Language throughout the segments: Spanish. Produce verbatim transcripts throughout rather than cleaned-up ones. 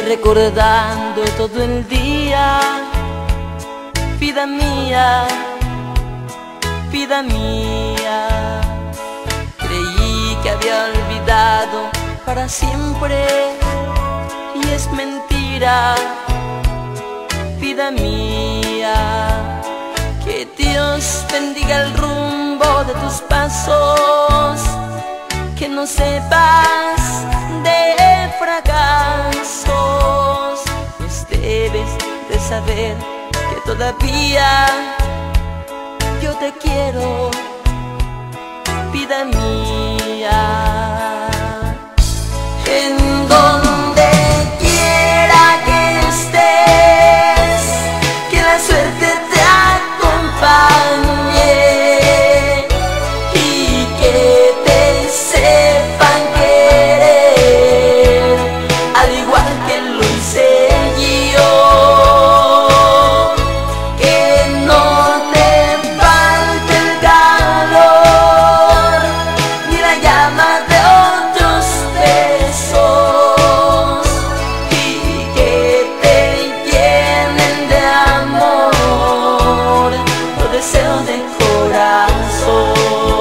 recordando todo el día. Vida mía, vida mía, creí que había olvidado para siempre y es mentira. Vida mía, que Dios bendiga el rumbo de tus pasos, que no sepas de fracasos, pues debes de saber que todavía yo te quiero, vida mía. En donde quiera que estés, que la suerte te acompañe y que te sepan querer, al igual que lo hice yo. Que no te falte el calor ni la llama de otros besos, y que te llenen de amor, lo deseo de corazón.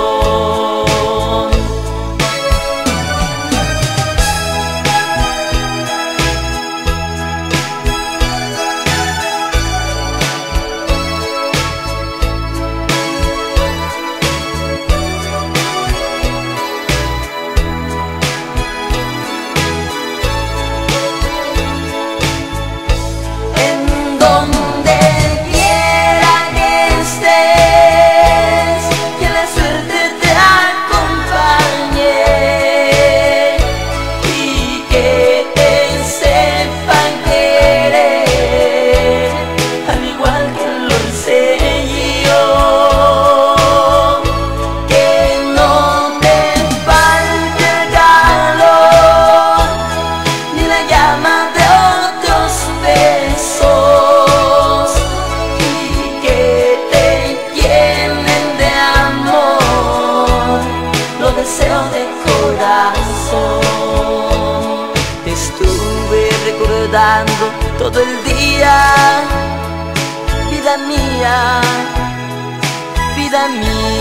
Donde quiera que estés, que la suerte te acompañe y que te sepan querer, al igual que lo hice yo. Que no te falte el calor ni la llama de otros besos, deseo de corazón. Te estuve recordando todo el día, vida mía, vida mía.